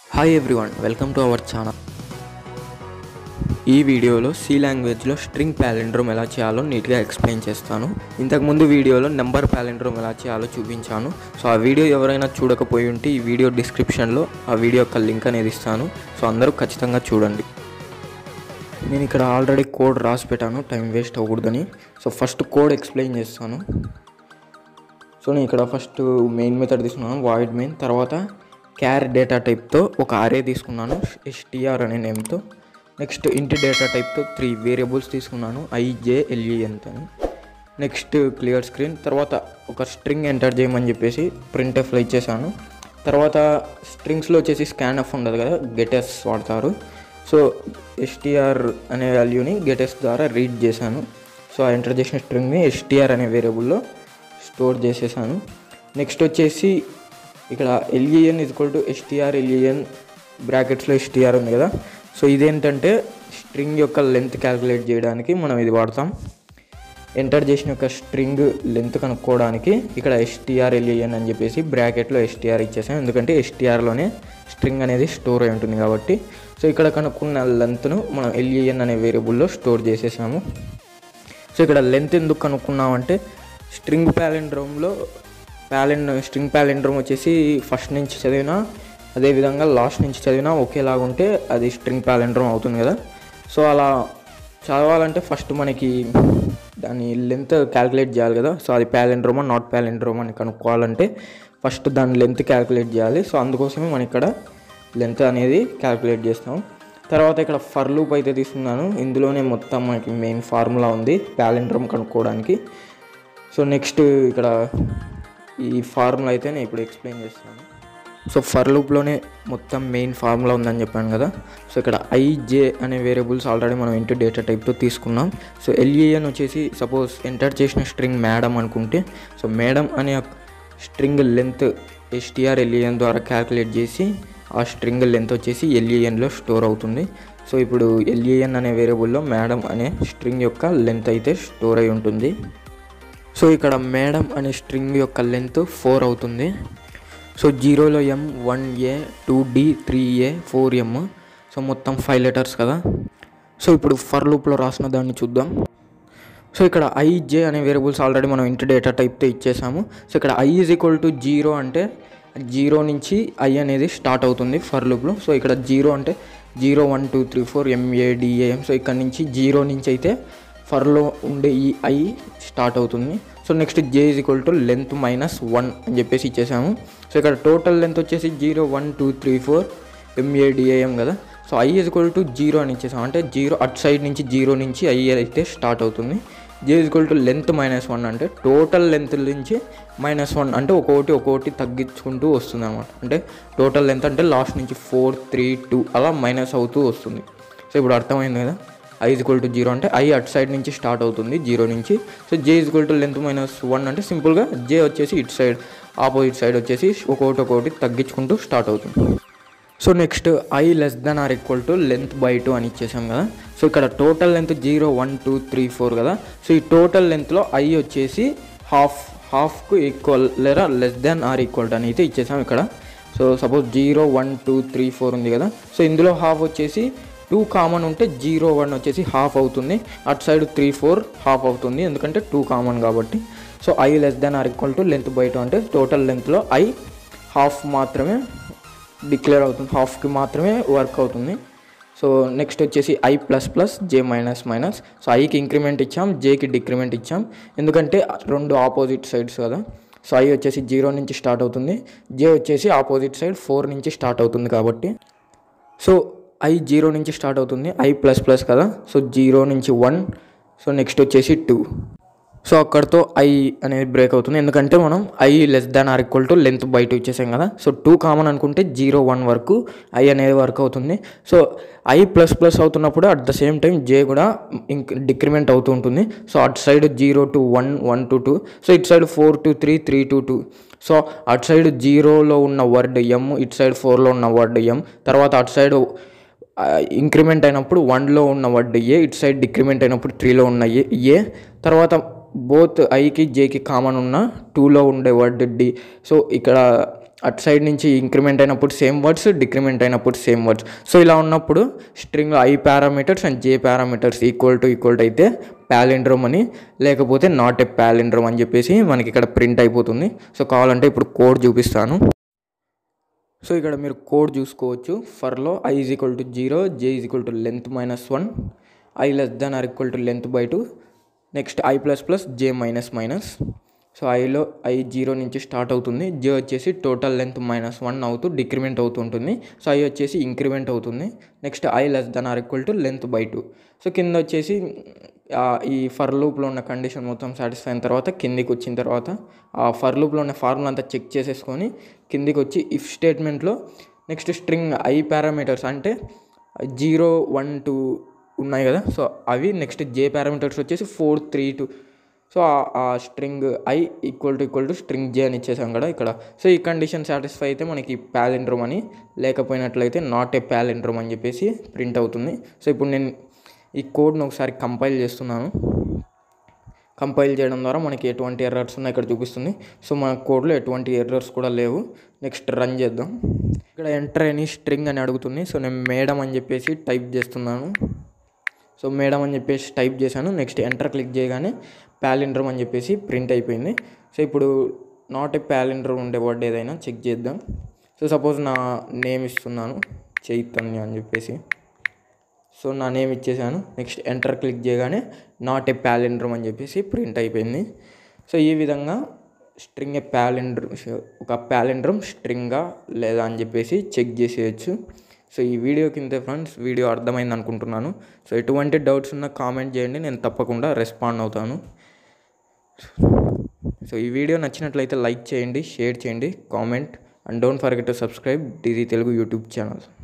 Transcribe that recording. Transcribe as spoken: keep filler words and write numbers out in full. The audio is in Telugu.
Hi everyone, welcome to our channel. ఈ వీడియోలో సి లాంగ్వేజ్లో స్ట్రింగ్ పాలిండ్రోమ్ ఎలా చేయాలో నీట్గా ఎక్స్ప్లెయిన్ చేస్తాను. ఇంతకుముందు వీడియోలో నెంబర్ పాలిండ్రోమ్ ఎలా చేయాలో చూపించాను. సో ఆ వీడియో ఎవరైనా చూడకపోయి ఉంటే ఈ వీడియో డిస్క్రిప్షన్లో ఆ వీడియో యొక్క లింక్ అనేది ఇస్తాను. సో అందరూ ఖచ్చితంగా చూడండి. నేను ఇక్కడ ఆల్రెడీ కోడ్ రాసి పెట్టాను టైం వేస్ట్ అవ్వకూడదని. సో ఫస్ట్ కోడ్ ఎక్స్ప్లెయిన్ చేస్తాను. సో నేను ఇక్కడ ఫస్ట్ మెయిన్ మెథడ్ తీసుకున్నాను, వాయిడ్ మెయిన్. తర్వాత క్యార్ డేటా టైప్తో ఒక అరే తీసుకున్నాను, ఎస్టీఆర్ అనే నేమ్తో. నెక్స్ట్ ఇంటి డేటా టైప్తో త్రీ వేరియబుల్స్ తీసుకున్నాను, ఐజేఎల్ఈఎన్ అని. Next clear screen. తర్వాత ఒక స్ట్రింగ్ ఎంటర్ చేయమని చెప్పేసి ప్రింట్ఎఫ్లో ఇచ్చేసాను. తర్వాత స్ట్రింగ్స్లో వచ్చేసి స్కాన్ఎఫ్ ఉండదు కదా, గెటెస్ వాడతారు. సో ఎస్టీఆర్ అనే వాల్యూని గెటెస్ ద్వారా రీడ్ చేశాను. సో ఆ ఎంటర్ చేసిన స్ట్రింగ్ని ఎస్టీఆర్ అనే వేరియబుల్లో స్టోర్ చేసేసాను. నెక్స్ట్ వచ్చేసి ఇక్కడ LEN is equal to STR LEN బ్రాకెట్స్లో ఎస్టీఆర్ ఉంది కదా. సో ఇదేంటంటే స్ట్రింగ్ యొక్క లెంత్ క్యాలిక్యులేట్ చేయడానికి మనం ఇది వాడతాం. ఎంటర్ చేసిన యొక్క స్ట్రింగ్ లెంత్ కనుక్కోవడానికి ఇక్కడ ఎస్టీఆర్ ఎల్ఈఎన్ అని చెప్పేసి బ్రాకెట్లో ఎస్టీఆర్ ఇచ్చేసాం, ఎందుకంటే ఎస్టీఆర్లోనే స్ట్రింగ్ అనేది స్టోర్ అయి ఉంటుంది కాబట్టి. సో ఇక్కడ కనుక్కున్న లెంత్ను మనం ఎల్ఈఎన్ అనే వేరియబుల్లో స్టోర్ చేసేసాము. సో ఇక్కడ లెంత్ ఎందుకు కనుక్కున్నామంటే స్ట్రింగ్ పాలిండ్రోమ్లో ప్యాలిన్ స్ట్రింగ్ పాలిండ్రోమ్ వచ్చేసి ఫస్ట్ నుంచి చదివినా అదేవిధంగా లాస్ట్ నుంచి చదివినా ఒకేలాగా ఉంటే అది స్ట్రింగ్ పాలిండ్రోమ్ అవుతుంది కదా. సో అలా చదవాలంటే ఫస్ట్ మనకి దాని లెంత్ క్యాలిక్యులేట్ చేయాలి కదా. సో అది పాలిండ్రోమా నాట్ పాలిండ్రోమా అని కనుక్కోవాలంటే ఫస్ట్ దాని లెంత్ క్యాలిక్యులేట్ చేయాలి. సో అందుకోసమే మనం ఇక్కడ లెంత్ అనేది క్యాలిక్యులేట్ చేస్తాం. తర్వాత ఇక్కడ ఫర్ లూప్ అయితే తీసుకున్నాను, ఇందులోనే మొత్తం మనకి మెయిన్ ఫార్ములా ఉంది పాలిండ్రోమ్ కనుక్కోవడానికి. సో నెక్స్ట్ ఇక్కడ ఈ ఫార్ములా అయితే నేను ఇప్పుడు ఎక్స్ప్లెయిన్ చేస్తాను. సో ఫర్ లూప్లోనే మొత్తం మెయిన్ ఫార్ములా ఉందని చెప్పాను కదా. సో ఇక్కడ ఐజే అనే వేరియబుల్స్ ఆల్రెడీ మనం ఇంటూ డేటా టైప్తో తీసుకున్నాం. సో ఎల్ఈఎన్ వచ్చేసి సపోజ్ ఎంటర్ చేసిన స్ట్రింగ్ మేడం అనుకుంటే, సో మేడం అనే స్ట్రింగ్ లెంత్ ఎస్టీఆర్ ఎల్ఈఎన్ ద్వారా క్యాలిక్యులేట్ చేసి ఆ స్ట్రింగ్ లెంత్ వచ్చేసి ఎల్ఈఎన్లో స్టోర్ అవుతుంది. సో ఇప్పుడు ఎల్ఈఎన్ అనే వేరియబుల్లో మేడం అనే స్ట్రింగ్ యొక్క లెంత్ అయితే స్టోర్ అయి ఉంటుంది. సో ఇక్కడ మేడం అనే స్ట్రింగ్ యొక్క లెంత్ ఫోర్ అవుతుంది. సో జీరోలో M, one A, two D, three A, four M. So మొత్తం ఫైవ్ లెటర్స్ కదా. సో ఇప్పుడు ఫర్ లూప్లో రాసిన దాన్ని చూద్దాం. సో ఇక్కడ ఐజే అనే వేరియబుల్స్ ఆల్రెడీ మనం ఇంటి డేటా టైప్తో ఇచ్చేసాము. సో ఇక్కడ I is equal to zero అంటే జీరో నుంచి ఐ అనేది స్టార్ట్ అవుతుంది ఫర్ లూప్లో. సో ఇక్కడ జీరో అంటే zero one two three four M A D A M. So ఇక్కడ నుంచి జీరో నుంచి అయితే ఫర్లో ఉండే ఈ ఐ స్టార్ట్ అవుతుంది. So next J is equal to length minus one అని చెప్పేసి ఇచ్చేసాము. సో ఇక్కడ టోటల్ లెంత్ వచ్చేసి zero one two three four M A D A M కదా. So I is equal to zero అని ఇచ్చేసాము, అంటే జీరో అట్ సైడ్ నుంచి జీరో నుంచి ఐ అయితే స్టార్ట్ అవుతుంది. J is equal to length minus one అంటే టోటల్ లెంత్ నుంచి మైనస్ వన్ అంటే ఒక్కొక్కటి ఒక్కొక్కటి తగ్గించుకుంటూ వస్తుంది అనమాట. అంటే టోటల్ లెంత్ అంటే లాస్ట్ నుంచి ఫోర్ త్రీ టూ అలా మైనస్ అవుతూ వస్తుంది. సో ఇప్పుడు అర్థమైంది కదా. I is equal to zero అంటే ఐ అట్ సైడ్ నుంచి స్టార్ట్ అవుతుంది జీరో నుంచి. So J is equal to length minus one అంటే సింపుల్గా జే వచ్చేసి ఇట్ సైడ్ ఆపోజిట్ సైడ్ వచ్చేసి ఒక్కొక్కటి ఒక్కొక్కటి తగ్గించుకుంటూ స్టార్ట్ అవుతుంది. So next I less than or equal to length by two అని ఇచ్చేసాం కదా. సో ఇక్కడ total length zero one two three four కదా. సో ఈ టోటల్ లెంత్లో ఐ వచ్చేసి హాఫ్ హాఫ్కు ఈక్వల్ లేదా లెస్ దెన్ ఆర్ ఈక్వల్ అని అయితే ఇచ్చేసాం ఇక్కడ. So suppose zero one two three four ఉంది కదా. సో ఇందులో హాఫ్ వచ్చేసి టూ కామన్ ఉంటే జీరో వన్ వచ్చేసి హాఫ్ అవుతుంది, అటు సైడ్ త్రీ ఫోర్ హాఫ్ అవుతుంది ఎందుకంటే టూ కామన్ కాబట్టి. So I less than or equal to length by two అంటే టోటల్ లెంత్లో ఐ హాఫ్ మాత్రమే డిక్లేర్ అవుతుంది, హాఫ్కి మాత్రమే వర్క్ అవుతుంది. సో నెక్స్ట్ వచ్చేసి I plus plus J minus minus. So ఐకి ఇంక్రిమెంట్ ఇచ్చాం, జేకి డిక్రిమెంట్ ఇచ్చాం, ఎందుకంటే రెండు ఆపోజిట్ సైడ్స్ కదా. సో ఐ వచ్చేసి జీరో నుంచి స్టార్ట్ అవుతుంది, జే వచ్చేసి ఆపోజిట్ సైడ్ ఫోర్ నుంచి స్టార్ట్ అవుతుంది కాబట్టి. సో ఐ జీరో నుంచి స్టార్ట్ అవుతుంది, ఐ ప్లస్ ప్లస్ కదా. సో జీరో నుంచి వన్, సో నెక్స్ట్ వచ్చేసి టూ. సో అక్కడితో ఐ అనేది బ్రేక్ అవుతుంది, ఎందుకంటే మనం I less than or equal to length by two ఇచ్చేసాం కదా. సో టూ కామన్ అనుకుంటే జీరో వన్ వరకు ఐ అనేది వర్క్ అవుతుంది. సో ఐ ప్లస్ ప్లస్ అవుతున్నప్పుడు at the same time J కూడా ఇంక్ డిక్రిమెంట్ అవుతూ ఉంటుంది. సో అటు side zero to one, one to two, so ఇటు side four to three, three to two. So అటు సైడ్ జీరోలో ఉన్న వర్డ్ ఎం, ఇటు సైడ్ ఫోర్లో ఉన్న వర్డ్ ఎం. తర్వాత అటు సైడ్ ఇంక్రిమెంట్ అయినప్పుడు వన్లో ఉన్న వర్డ్ ఏ, ఇటు సైడ్ డిక్రిమెంట్ అయినప్పుడు త్రీలో ఉన్న ఏ ఏ తర్వాత బోత్ ఐకి జేకి కామన్ ఉన్న టూలో ఉండే వర్డ్ డి. సో ఇక్కడ అటు సైడ్ నుంచి ఇంక్రిమెంట్ అయినప్పుడు సేమ్ వర్డ్స్, డిక్రిమెంట్ అయినప్పుడు సేమ్ వర్డ్స్. సో ఇలా ఉన్నప్పుడు స్ట్రింగ్లో I parameters and J parameters equal to equal to అయితే ప్యాలిండ్రోమ్ అని, లేకపోతే నాట్ ఏ ప్యాలిండ్రోమ్ అని చెప్పేసి మనకి ఇక్కడ ప్రింట్ అయిపోతుంది. సో కావాలంటే ఇప్పుడు కోడ్ చూపిస్తాను. సో ఇక్కడ మీరు కోడ్ చూసుకోవచ్చు. ఫర్లో I is equal to zero, J is equal to length minus one, I less than or equal to length by two, next I plus plus J minus minus. So ఐలో ఐ జీరో నుంచి స్టార్ట్ అవుతుంది, జే వచ్చేసి టోటల్ లెంత్ మైనస్ వన్ అవుతూ డిక్రిమెంట్ అవుతూ ఉంటుంది. సో ఐ వచ్చేసి ఇంక్రిమెంట్ అవుతుంది. Next I less than or equal to length by two. So కింద వచ్చేసి ఈ ఫర్ లూప్లో ఉన్న కండిషన్ మొత్తం సాటిస్ఫై అయిన తర్వాత కిందికి వచ్చిన తర్వాత ఆ ఫర్ లూప్లో ఉన్న ఫార్ములా అంతా చెక్ చేసేసుకొని కిందికి వచ్చి ఇఫ్ స్టేట్మెంట్లో నెక్స్ట్ స్ట్రింగ్ ఐ పారామీటర్స్ అంటే జీరో వన్ టూ ఉన్నాయి కదా, సో అవి. నెక్స్ట్ జే పారామీటర్స్ వచ్చేసి ఫోర్ త్రీ టూ. సో ఆ string I equal to equal to string J అని ఇచ్చేసాం కదా ఇక్కడ. సో ఈ కండిషన్ సాటిస్ఫై అయితే మనకి ప్యాలిండ్రోమ్ అని, లేకపోయినట్లయితే నాట్ ఏ ప్యాలిండ్రోమ్ అని చెప్పేసి ప్రింట్ అవుతుంది. సో ఇప్పుడు నేను ఈ కోడ్ను ఒకసారి కంపైల్ చేస్తున్నాను. కంపైల్ చేయడం ద్వారా మనకి ఎటువంటి ఎర్రర్స్ ఉన్నాయి ఇక్కడ చూపిస్తుంది. సో మన కోడ్లో ఎటువంటి ఎర్రర్స్ కూడా లేవు. నెక్స్ట్ రన్ చేద్దాం. ఇక్కడ ఎంటర్ ఎనీ స్ట్రింగ్ అని అడుగుతుంది. సో నేను మేడం అని చెప్పేసి టైప్ చేస్తున్నాను. సో మేడం అని చెప్పేసి టైప్ చేశాను. నెక్స్ట్ ఎంటర్ క్లిక్ చేయగానే ప్యాలిండ్రోమ్ అని చెప్పేసి ప్రింట్ అయిపోయింది. సో ఇప్పుడు నాట్ ఏ ప్యాలిండ్రోమ్ ఉండే వర్డ్ ఏదైనా చెక్ చేద్దాం. సో సపోజ్ నా నేమ్ ఇస్తున్నాను చైతన్య అని చెప్పేసి. సో నా నేమ్ ఇచ్చేసాను. నెక్స్ట్ ఎంటర్ క్లిక్ చేయగానే నాట్ ఏ ప్యాలిండ్రోమ్ అని చెప్పేసి ప్రింట్ అయిపోయింది. సో ఈ విధంగా స్ట్రింగ్ ఏ ప్యాలిండ్రోమ్, ఒక ప్యాలిండ్రోమ్ స్ట్రింగా లేదా అని చెప్పేసి చెక్ చేసేయచ్చు. సో ఈ వీడియో కింద ఫ్రెండ్స్ వీడియో అర్థమైంది అనుకుంటున్నాను. సో ఎటువంటి డౌట్స్ ఉన్నా కామెంట్ చేయండి, నేను తప్పకుండా రెస్పాండ్ అవుతాను. సో ఈ వీడియో నచ్చినట్లయితే లైక్ చేయండి, షేర్ చేయండి, comment and don't forget to subscribe DG Telugu YouTube channel.